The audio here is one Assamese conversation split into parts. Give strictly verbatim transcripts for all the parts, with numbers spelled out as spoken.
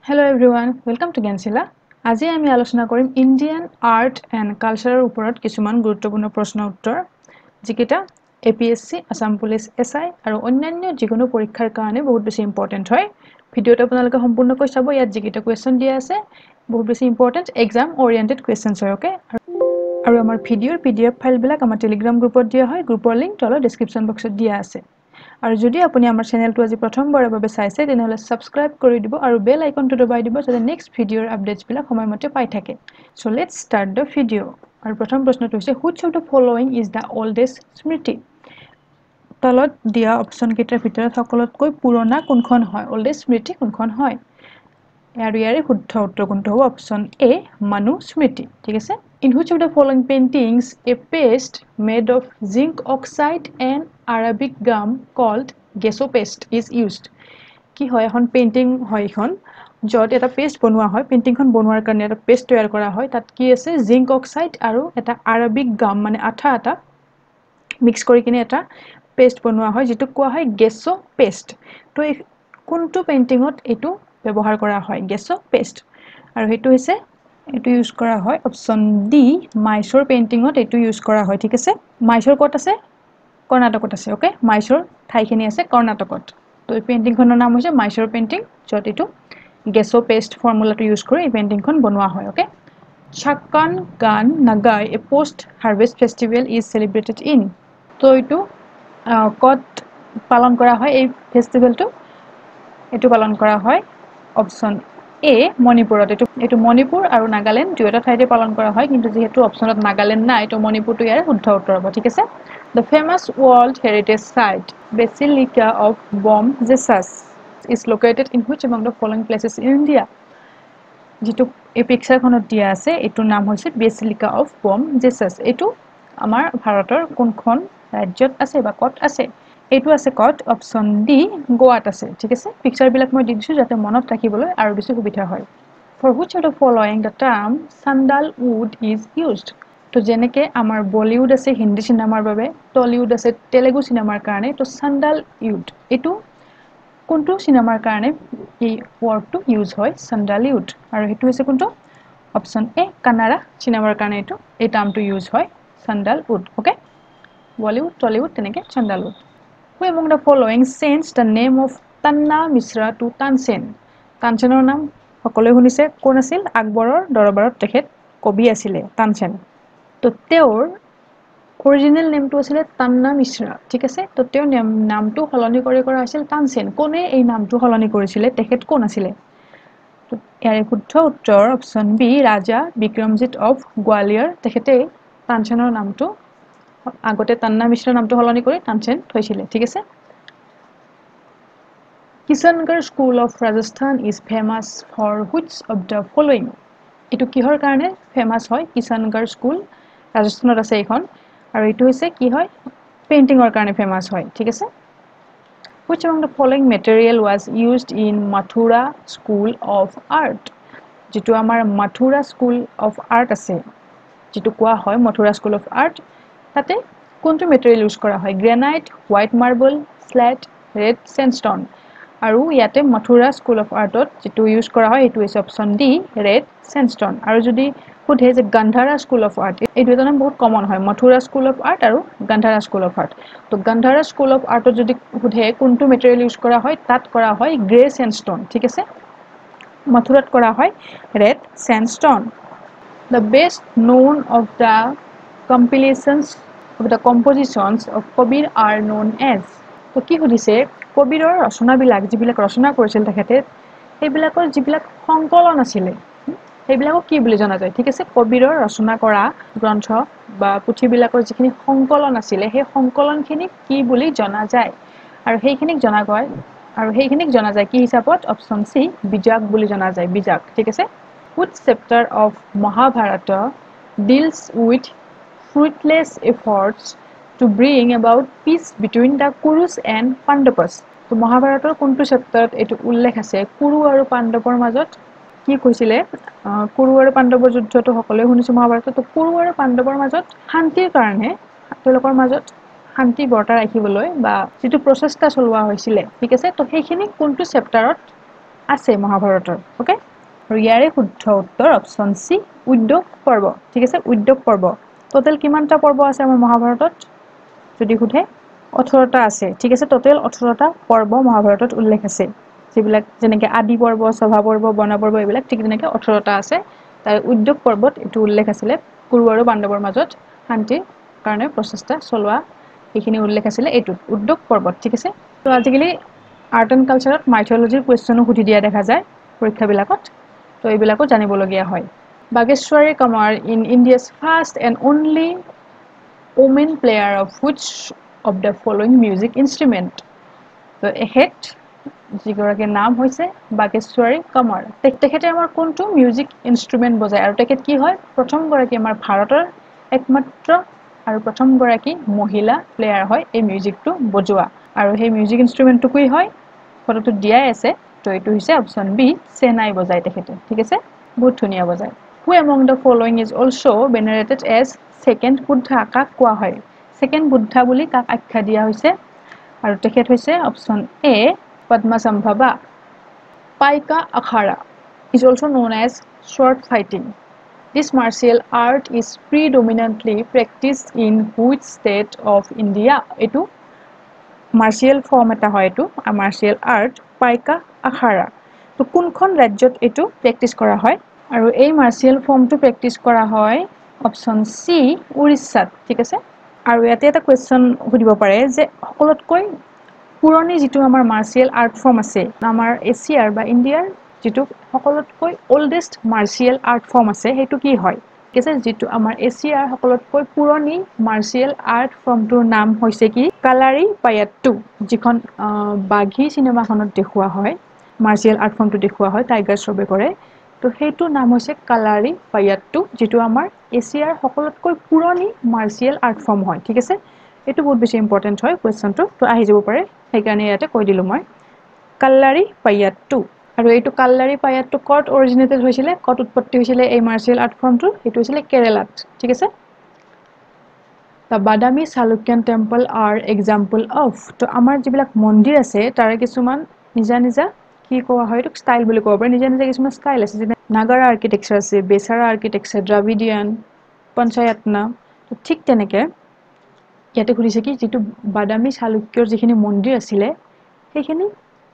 Hello everyone, welcome to Gensila. আজি আমি আলোচনা কৰিম ইন্ডিয়ান আৰ্ট এণ্ড কালচাৰৰ ওপৰত কিছুমান গুৰুত্বপূৰ্ণ প্ৰশ্ন উত্তৰ যিকেইটা এপিএসসি আসাম পুলিচ এসআই আৰু অন্যান্য যিকোনো পৰীক্ষাৰ কাৰণে বহুত বেছি ইম্পৰ্টেন্ট হয় ভিডিওটো আপোনালোকে সম্পূৰ্ণকৈ চাব ইয়াত যিকেইটা কোৱেশ্চন দিয়া আছে বহুত বেছি ইম্পৰ্টেন্ট এক্সাম ওৰিয়েন্টেড কোৱেশ্চনছ হয় ওকে আৰু আমাৰ ভিডিওৰ পিডিএফ ফাইলবিলাক আমাৰ টেলিগ্ৰাম গ্ৰুপত দিয়া হয় গ্ৰুপৰ লিংক তলত ডেসক্ৰিপচন বক্সত দিয়া আছে আৰু যদি আপুনি আমাৰ চেনেলটো আজি প্ৰথমবাৰৰ বাবে চাইছে তেনেহলে সাবস্ক্ৰাইব কৰি দিব আৰু বেল আইকনটো দবাই দিব যাতে নেক্সট ভিডিওৰ আপডেটছ বিলাক সময়মতে পাই থাকে so let's start the video আৰু প্ৰথম প্ৰশ্নটো হৈছে which of the following is the oldest স্মৃতি তলত দিয়া অপচন কেইটাৰ ভিতৰত সকলোতকৈ পুৰণা কোনখন হয় ওল্ডেষ্ট স্মৃতি কোনখন হয় আৰু ইয়াৰে শুদ্ধ উত্তৰ কোনটো হ'ব অপচন এ মানু স্মৃতি ঠিক আছে in which of the following paintings a paste made of zinc oxide and arabic gum called gesso paste is used কি হয় এখন পেইন্টিং হয় এখন যত এটা পেস্ট বনোৱা হয় পেইন্টিংখন বনোৱাৰ কাৰণে এটা পেস্ট তৈয়াৰ কৰা হয় তাত কি আছে জিংক অক্সাইড আৰু এটা আৰবিক গাম মানে আঠা আঠা মিক্স কৰি কিনে এটা পেস্ট বনোৱা হয় যেটো কোৱা হয় গেছো পেস্ট তো কোনটো পেইন্টিংত এটো ব্যৱহাৰ কৰা হয় গেছো পেস্ট আৰু হেতু হৈছে এটো ইউজ কৰা হয় অপচন ডি মাইসোৰ পেইন্টিংত এটো ইউজ কৰা হয় ঠিক আছে মাইসোৰ ক'ত আছে কৰ্ণাটকত আছে ওকে মাইসোৰ ঠাইখিনি আছে কৰ্ণাটকত তো এই পেইন্টিংখনৰ নাম হৈছে মাইসোৰ পেইন্টিং যত এটো গেছো পেস্ট ফৰ্মুলাটো ইউজ কৰি এই পেইন্টিংখন বনোৱা হয় okay Chakkan Gan Nagai a post harvest festival is celebrated in তো এটো কত পালন কৰা হয় এই ফেস্টিভেলটো এটো পালন কৰা হয় অপচন এ মণিপুৰত এটো এটো মণিপুৰ আৰু নাগালেণ্ড দুয়োটা ঠাইতে পালন কৰা হয় কিন্তু যেহেতু অপচনত নাগালেণ্ড নাই তো মণিপুৰটো ইয়াৰ শুদ্ধ উত্তৰ হ'ব ঠিক আছে The famous World Heritage Site Basilica of Bom Jesus is located in which among the following places in India যেটো এই পিকচাৰখনত দিয়া আছে এটোৰ নাম হৈছে Basilica of Bom Jesus এটো আমাৰ ভাৰতৰ কোনখন ৰাজ্যত আছে বা কত আছে এটো আছে কত অপচন ডি গোৱাত আছে ঠিক আছে পিকচাৰ বিলাক মই দি দিছো যাতে মনত ৰাখিবলৈ আৰু বেছি সুবিধা হয় For which of the following the term sandalwood is used তো যেনেকে আমাৰ বলিউড আছে হিন্দী সিনেমাৰ বাবে টলিউড আছে তেলেগু সিনেমাৰ কাৰণে তো sandalwood এটো কোনটো সিনেমাৰ কাৰণে এই ওয়ার্ডটো ইউজ হয় sandalwood আৰু হেতু হৈছে কোনটো অপচন এ কানাড়া সিনেমাৰ কাৰণে এটো এই টার্মটো ইউজ হয় sandalwood ওকে বলিউড টলিউড তেনেকে sandalwood Who among the following changed the name of Tanna Mishra to Tansen Tansenৰ নাম সকলোৱে শুনিছে কোন আছিল আকবৰৰ দৰবাৰত তেখেত কবি আছিল তানসেন তো তেওঁৰ অৰিজিনাল নেমটো আছিল তান্না মিশ্ৰা ঠিক আছে তো তেওঁৰ নামটো হলনি কৰি কৰা আছিল তানসেন কোনে এই নামটো হলনি কৰিছিল তেখেত কোন আছিল তো ইয়াৰ শুদ্ধ উত্তৰ option B Raja Vikramjit of Gwalior তেখেতে তানসেনৰ নামটো আগতে তান্না মিশ্ৰা নামটো হলনি কৰি তানসেন থৈছিল ঠিক আছে Kishangarh School of Rajasthan is famous for which of the following এটো কিহৰ কাৰণে ফেমাস হয় Kishangarh School ৰাজস্থানত আছে এখন আৰু এটো হৈছে কি হয় পেইন্টিংৰ কাৰণে ফেমাস হয় ঠিক আছে Which among the following material was used in Mathura School of Art যেটো আমাৰ Mathura School of Art আছে যেটো কোৱা হয় Mathura School of Art তাতে কোনটো মেটেৰিয়েল ইউজ কৰা হয় granite white marble slate red sandstone আৰু ইয়াতে মথুৰা স্কুল অফ আৰ্টত যেটো ইউজ কৰা হয় এটো হৈছে অপচন ডি ৰেড স্যান্ডস্টোন আৰু যদি খুধে যে গান্ধাৰা স্কুল অফ আৰ্ট এই দুটা নাম বহুত কমন হয় মথুৰা স্কুল অফ আৰ্ট আৰু গান্ধাৰা স্কুল অফ আৰ্ট তো গান্ধাৰা স্কুল অফ আৰ্টত যদি খুধে কোনটো মেটেৰিয়েল ইউজ কৰা হয় তাত কৰা হয় গ্ৰে স্যান্ডস্টোন ঠিক আছে মথুৰাত কৰা হয় red sandstone The best known of the compilations of the compositions of Kabir are known as তো কি সুধিছে কবিৰৰ ৰচনাবিলাক যিবিলাক ৰচনা কৰিছিল তেখেতে সেইবিলাকৰ যিবিলাক সংকলন আছিল সেইবিলাকক কি বুলি জনা যায় ঠিক আছে কবিৰৰ ৰচনা কৰা গ্ৰন্থ বা পুথিবিলাকৰ যিখিনি সংকলন আছিল সেই সংকলনখিনি কি বুলি জনা যায় আৰু সেইখিনিক জনা গয় আৰু সেইখিনিক জনা যায় কি হিচাপত অপচন সি বিজাক বুলি জনা যায় বিজাক ঠিক আছে Which chapter of Mahabharata deals with fruitless efforts to bring about peace between the Kurus and Pandavas তো মহাভাৰতৰ কোনটো চেপ্টাৰত এটো উল্লেখ আছে কুৰু আৰু পাণ্ডৱৰ মাজত কি কৈছিলে কুৰু আৰু পাণ্ডৱৰ যুদ্ধটো সকলোৱে শুনিছো মহাভাৰতত তো কুৰু আৰু পাণ্ডৱৰ মাজত শান্তিৰ কাৰণে তেওঁলোকৰ মাজত শান্তি বৰ্তাই ৰাখিবলৈ বা যেটো প্ৰচেষ্টা চলোৱা হৈছিল ঠিক আছে তো সেইখিনি কোনটো চেপ্টাৰত আছে মহাভাৰতৰ ওকে আৰু ইয়াৰে শুদ্ধ উত্তৰ অপচন সি উদ্যোগ পৰ্ব ঠিক আছে উদ্যোগ পৰ্ব টোটাল কিমানটা পৰ্ব আছে আমাৰ মহাভাৰতত যদি খুধে ওঠৰটা আছে ঠিক আছে টোটাল ওঠৰটা পৰ্ব মহাভাৰতত উল্লেখ আছে যিবিলাক যেনেকৈ আদি পৰ্ব সভা পৰ্ব বন পৰ্ব এইবিলাক ঠিক তেনেকৈ ওঠৰটা আছে তাৰ উদ্যোগ পৰ্বত এটো উল্লেখ আছিল কুৰু আৰু পাণ্ডৱৰ মাজত শান্তিৰ কাৰণে প্ৰচেষ্টা চলোৱা এইখিনি উল্লেখ আছিল এটো উদ্যোগ পৰ্বত ঠিক আছে তো আজিকালি আৰ্ট এণ্ড কালচাৰত মাইথলজিৰ কোৱেশ্চনো সুধি দিয়া দেখা যায় পৰীক্ষাবিলাকত তো এইবিলাকো জানিবলগীয়া হয় Bageshwari Kumar in India's first and only women player of which of the following music instrument তো এখেত যিগৰাকীৰ নাম হৈছে বাগেশ্বৰী কমাৰ তেখেতে আমাৰ কোনটো মিউজিক ইনষ্ট্ৰুমেণ্ট বজায় আৰু তেখেত কি হয় প্ৰথম গৰাকী আমাৰ ভাৰতৰ একমাত্ৰ আৰু প্ৰথম গৰাকী মহিলা প্লেয়াৰ হয় এই মিউজিকটো বজোৱা আৰু সেই মিউজিক ইনষ্ট্ৰুমেণ্টটো কি হয় ফটোটো দিয়াই আছে তো এইটো হৈছে অপচন বি চেনাই বজায় তেখেতে ঠিক আছে বহুত ধুনীয়া বজায় who among the following is also venerated as second buddha কাক কোৱা হয় second buddha বুলি কাক আখ্যা দিয়া হৈছে আৰু তেখেত হৈছে option A Padmasambhava Paika akhara is also known as sword fighting this martial art is predominantly practiced in which state of India etu martial form eta hoy etu martial art paika akhara to kunkhon rajyot etu practice kora hoy aru ei martial form to practice kora hoy option C Orissa ঠিক আছে আৰু ইয়াতে এটা কোৱেশ্চন সুধিব পাৰে যে সকলোতকৈ পুৰণি যেটো আমাৰ মাৰ্শিয়াল আৰ্ট ফৰ্ম আছে আমাৰ এছিয়াৰ বা ইণ্ডিয়াৰ যেটো সকলোতকৈ ওল্ডেষ্ট মাৰ্শিয়াল আৰ্ট ফৰ্ম আছে হেতু কি হয় ঠিক আছে যেটো আমাৰ এছিয়াৰ সকলোতকৈ পুৰণি মাৰ্শিয়াল আৰ্ট ফৰ্মটোৰ নাম হৈছে কি কালাৰি পায়াট্টু যিখন বাঘী সিনেমাখনত দেখুৱা হয় মাৰ্শিয়াল আৰ্ট ফৰ্মটো দেখুৱা হয় টাইগাৰ শ্ৰবে কৰে তো হেতু নাম হৈছে কালাৰি পায়াট্টু যেটো আমাৰ এছিয়াৰ সকলোতকৈ পুৰণি মাৰ্শিয়াল আৰ্ট ফৰ্ম হয় ঠিক আছে এটো বহুত বেছি ইম্পৰ্টেন্ট হয় কোৱেশ্চনটো তো আহি যাব পাৰে সেইকাৰণে ইয়াতে কৈ দিলো মই কালাৰি পায়াট্টু আৰু এইটো কালাৰি পায়াট্টু কত অৰিজিনেটেড হৈছিল কত উৎপত্তি হৈছিল এই মাৰ্শিয়াল আৰ্ট ফৰ্মটো হেতু হৈছিল কেৰালাত ঠিক আছে The Badami Chalukyan temple are example of তো আমাৰ যিবিলাক মন্দিৰ আছে তাৰে কিছুমান নিজা নিজা কি কোৱা হয় এটো ষ্টাইল বুলি কোৱা হয় নিজা নিজা কিছুমান ষ্টাইল আছে যেনে নাগাৰা আৰ্কিটেকচাৰ আছে বেসাৰা আৰ্কিটেকচাৰ দ্ৰাবিডিয়ান পঞ্চায়তনা তো ঠিক তেনেকে ইয়াতে খুলিছে কি যেটো বাদামী চালুক্যৰ যিখিনি মন্দিৰ আছিল সেইখিনি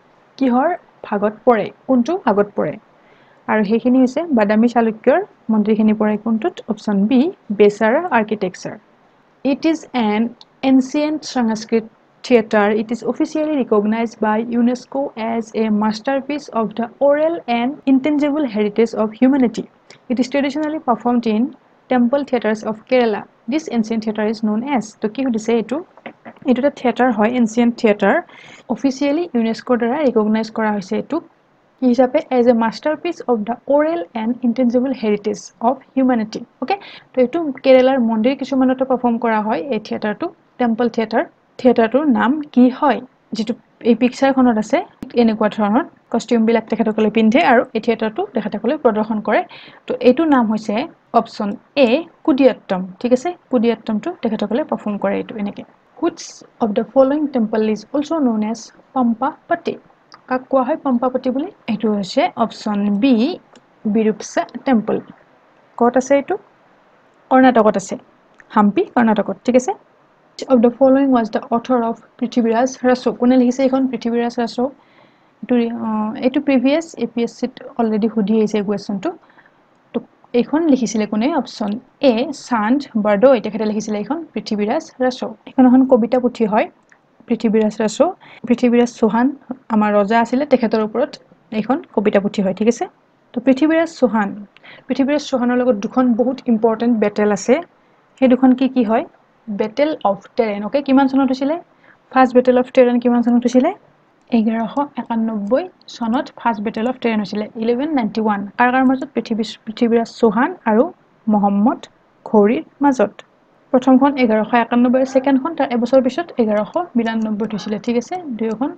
কিহৰ ভাগত পৰে কোনটো ভাগত পৰে আৰু সেইখিনি হৈছে বাদামী চালুক্যৰ মন্দিৰখিনি পৰে কোনটোত option B Vesara architecture It is an ancient Sanskrit theatre. It is officially recognized by UNESCO as a masterpiece of the oral and intangible heritage of humanity. It is traditionally performed in temple theatres of Kerala. This ancient theatre is known as to ki hodise etu etu ta theatre hoy ancient theatre officially UNESCO dara recognize kora hoise etu হিসাবে as a masterpiece of the oral and intangible heritage of humanity okay তো এটো কেৰালাৰ মন্দিৰ কিছুমানতে পাৰফৰ্ম কৰা হয় এই থিয়েটাৰটো টেম্পল থিয়েটাৰ থিয়েটাৰটোৰ নাম কি হয় যেটো এই পিকচাৰখনত আছে এনেকুৱা ধৰণৰ কস্টিউম বিলাক তেখেতসকলে পিন্ধে আৰু এই থিয়েটাৰটো তেখেতসকলে প্ৰদৰ্শন কৰে তো এটো নাম হৈছে অপচন এ কুডিয়াট্টম ঠিক আছে কুডিয়াট্টমটো তেখেতসকলে পাৰফৰ্ম কৰে এটো এনেকে which of the following temple is also known as Pampapati কাক কোৱা হয় পম্পাপতি বুলি এটো হৈছে অপচন বি বিৰুপসা টেম্পল কত আছে এটো কৰ্ণাটকত আছে হাম্পি কৰ্ণাটকত ঠিক আছে of the following was the author of পৃথিবীৰাজ ৰাসো কোনে লিখিছে এখন পৃথিবীৰাজ ৰাসো এটো এটো প্ৰিভিয়াস এপিএসসি অলৰেডি সুধি আছে কোৱেশ্চনটো তো এখন লিখিছিলে কোনে অপচন এ সান্ড বাৰডো তেখেতে লিখিছিলে এখন পৃথিবীৰাজ ৰাসো এখন এখন কবিতা পুথি হয় পৃথিবীৰাজ ৰাসো পৃথিবীৰাজ চৌহান আমাৰ ৰজা আছিল তেখেতৰ ওপৰত এখন কবিতা পুথি হয় ঠিক আছে তো পৃথিবীৰাজ চৌহান পৃথিবীৰাজ চৌহানৰ লগত দুখন বহুত ইম্পৰ্টেন্ট বেটেল আছে সেই দুখন কি কি হয় বেটেল অফ টেৰেন ওকে কিমান চনত হৈছিল ফাৰ্স্ট বেটেল অফ টেৰেন কিমান চনত হৈছিল এঘাৰশ একানব্বৈ চনত ফাৰ্স্ট বেটেল অফ টেৰেন হৈছিল eleven ninety-one কাৰ কাৰ মাজত পৃথিবী পৃথিবীৰাজ চৌহান আৰু মোহাম্মদ ঘৌৰীৰ মাজত প্ৰথমখন এঘাৰশ একানব্বৈ সেকেন্ডখন তাৰ এবছৰ পিছত এঘাৰশ বিৰানব্বৈ হৈছিল ঠিক আছে দুইখন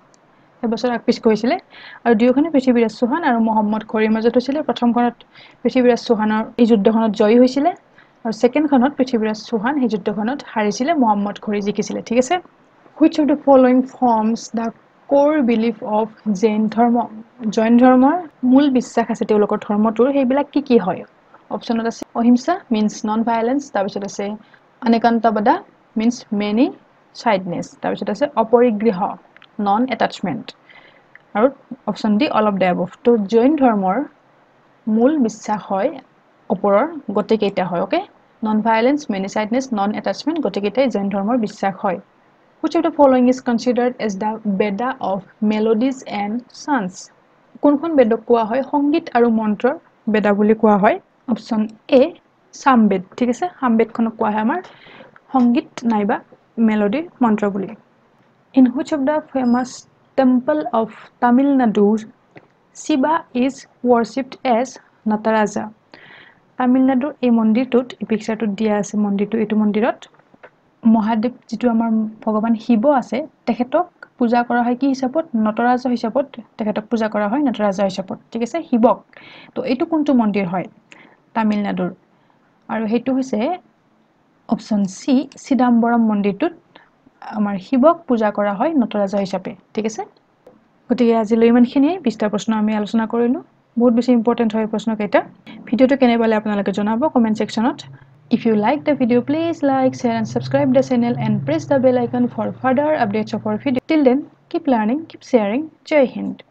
এবছৰ আগপিছ কৈছিলে আৰু দুইখনে পৃথিবীৰাজ চৌহান আৰু মোহাম্মদ ঘৌৰীৰ মাজত হৈছিল প্ৰথমখনত পৃথিবীৰাজ চৌহানৰ এই যুদ্ধখনত জয়ী হৈছিল আৰু সেকেন্ডখনত পৃথিবীৰাজ চৌহান এই যুদ্ধখনত হাৰিছিল মোহাম্মদ ঘৌৰী জিকিছিল ঠিক আছে which of the following forms the core belief of Jain dharma Jain ধৰ্মৰ মূল বিশ্বাস আছে তেওঁলোকৰ ধৰ্মটোৰ সেইবিলাক কি কি হয় অপচনত আছে অহিংসা মিন্স নন ভায়োলেন্স তাৰপিছত আছে অনেকান্তবাদা মিন্স মেনি সাইডনেছ তাৰপিছত আছে অপৰিগ্ৰহ নন এটাচমেন্ট আৰু option D all of the above তো জৈন ধৰ্মৰ মূল বিশ্বাস হয় ওপৰৰ গতিকেইটা হয় okay non violence many sidedness non attachment গতিকেইটাই জৈন ধৰ্মৰ বিশ্বাস হয় Which of the following is considered as the Veda of melodies and songs? কোনখন বেদক কোৱা হয় সংগীত আৰু মন্ত্ৰৰ বেদা বুলি কোৱা হয় অপচন এ সামবেদ ঠিক আছে সামবেদখনক কোৱা হয় আমাৰ সংগীত নাইবা মেলোডি মন্ত্ৰ বুলি In which of the famous temple of Tamil Nadu Shiva is worshipped as Nataraja? Tamil Nadu এই মন্দিৰটোত এই পিকচাৰটোত দিয়া আছে মন্দিৰটো এইটো মন্দিৰত মহাদেৱ যেটো আমাৰ ভগৱান শিৱ আছে তেখেতক পূজা কৰা হয় কি হিচাপত নটৰাজ হিচাপত তেখেতক পূজা কৰা হয় নটৰাজ হিচাপত ঠিক আছে শিৱক তো এইটো কোনটো মন্দিৰ হয় তামিলনাডুৰ আৰু হেতু হৈছে অপচন সি চিদাম্বৰম মন্দিৰটোত আমাৰ শিৱক পূজা কৰা হয় নটৰাজ হিচাপে ঠিক আছে গতিকে আজিলৈ ইমানখিনি বিশটা প্ৰশ্ন আমি আলোচনা কৰিলো বহুত বেছি ইম্পৰ্টেন্ট হয় প্ৰশ্ন কেইটা ভিডিওটো কেনে পালে আপোনালোকে জনাব কমেন্ট সেকশনত If you like the video, please like, share and subscribe the channel and press the bell icon for further updates of our video. Till then, keep learning, keep sharing. Jai Hind.